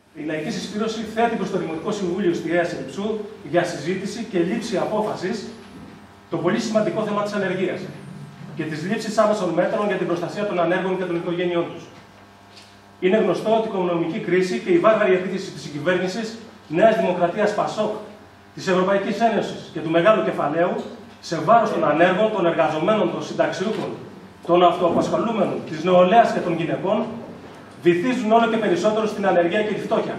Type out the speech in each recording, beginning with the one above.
Η Λαϊκή Συσπήρωση θέτει προς το Δημοτικό Συμβούλιο Εστιαίας Λειψού για συζήτηση και λήψη απόφασης το πολύ σημαντικό θέμα της ανεργίας και της λήψης άμεσων μέτρων για την προστασία των ανέργων και των οικογένειών τους. Είναι γνωστό ότι η οικονομική κρίση και η βάρβαρη επίθεση της κυβέρνησης Νέας Δημοκρατίας ΠΑΣΟΚ, της Ευρωπαϊκής Ένωσης και του μεγάλου κεφαλαίου σε βάρος των ανέργων, των εργαζομένων, των συνταξιούχων, των αυτοαπασχολούμενων, της νεολαίας και των γυναικών, βυθίζουν όλο και περισσότερο στην ανεργία και τη φτώχεια.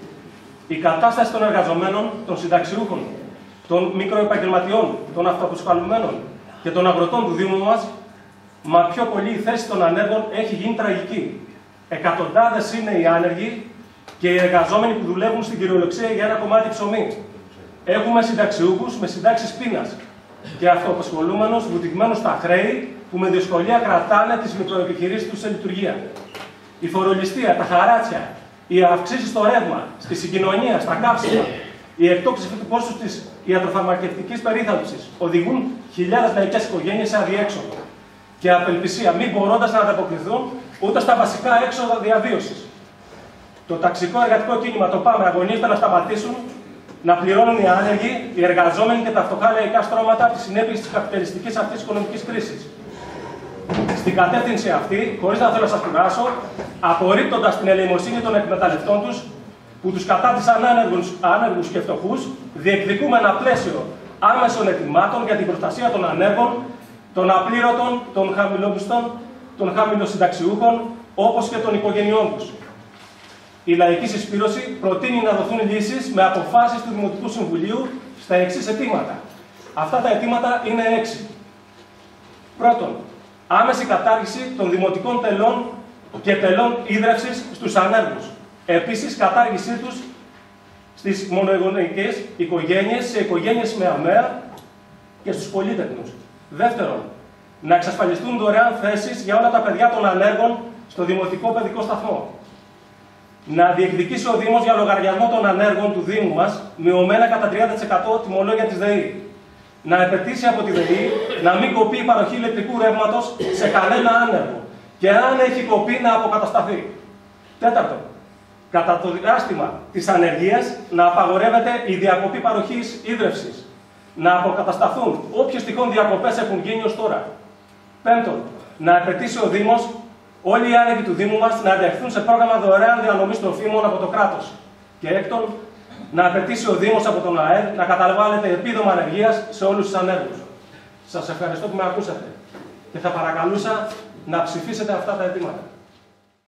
Η κατάσταση των εργαζομένων, των συνταξιούχων, των μικροεπαγγελματιών, των αυτοαπασχολουμένων και των αγροτών του Δήμου μας, μα πιο πολύ η θέση των ανέργων έχει γίνει τραγική. Εκατοντάδες είναι οι άνεργοι και οι εργαζόμενοι που δουλεύουν στην κυριολεξία για ένα κομμάτι ψωμί. Έχουμε συνταξιούχους με συντάξεις πείνας και αυτοαπασχολούμενους βουτυγμένους στα χρέη που με δυσκολία κρατάνε τις μικροεπιχειρήσεις τους σε λειτουργία. Η φορολιστία, τα χαράτσια, οι αυξήσεις στο ρεύμα, στη συγκοινωνία, στα καύσιμα, η εκτόξευση του κόστους της ιατροφαρμακευτικής περίθαλψης οδηγούν χιλιάδες λαϊκές οικογένειες σε αδιέξοδο και απελπισία, μη μπορώντας να ανταποκριθούν ούτε στα βασικά έξοδα διαβίωσης. Το ταξικό εργατικό κίνημα, το ΠΑΜΕ, αγωνίζεται να σταματήσουν να πληρώνουν οι άνεργοι, οι εργαζόμενοι και τα φτωχά λαϊκά στρώματα τις συνέπειες της καπιταλιστικής αυτής οικονομικής κρίσης. Στην κατεύθυνση αυτή, χωρίς να θέλω να σας κουράσω, απορρίπτοντας την ελεημοσύνη των εκμεταλλευτών τους, που τους κατάτησαν άνεργους και φτωχούς, διεκδικούμε ένα πλαίσιο άμεσων ετοιμάτων για την προστασία των ανέργων, των απλήρωτων, των χαμηλομισθών, των χαμηλοσυνταξιούχων, όπως και των οικογενειών τους. Η Λαϊκή Συσπήρωση προτείνει να δοθούν λύσεις με αποφάσεις του Δημοτικού Συμβουλίου στα εξής αιτήματα. Αυτά τα αιτήματα είναι 6. Πρώτον, άμεση κατάργηση των δημοτικών τελών και τελών ίδρευσης στους ανέργους. Επίσης, κατάργησή τους στις μονοεγονικές οικογένειες, σε οικογένειες με ΑΜΕΑ και στους πολύτεκνους. Δεύτερον, να εξασφαλιστούν δωρεάν θέσεις για όλα τα παιδιά των ανέργων στο Δημοτικό Παιδικό Σταθμό. Να διεκδικήσει ο Δήμος για λογαριασμό των ανέργων του Δήμου μας μειωμένα κατά 30% τιμολόγια της ΔΕΗ. Να επαιτήσει από τη ΔΕΗ να μην κοπεί η παροχή ηλεκτρικού ρεύματος σε κανένα άνεργο και αν έχει κοπεί να αποκατασταθεί. Τέταρτον, κατά το διάστημα της ανεργίας να απαγορεύεται η διακοπή παροχής ίδρευσης. Να αποκατασταθούν όποιες τυχόν διακοπές έχουν γίνει ως τώρα. Πέμπτον, να επαιτήσει ο Δήμος όλοι οι άνεργοι του Δήμου μας να ενταχθούν σε πρόγραμμα δωρεάν διανομής τροφίμων από το κράτος. Και έκτον, να απαιτήσει ο Δήμος από τον ΑΕΔ να καταβάλλεται επίδομα ανεργίας σε όλους τους ανέργους. Σας ευχαριστώ που με ακούσατε και θα παρακαλούσα να ψηφίσετε αυτά τα αιτήματα.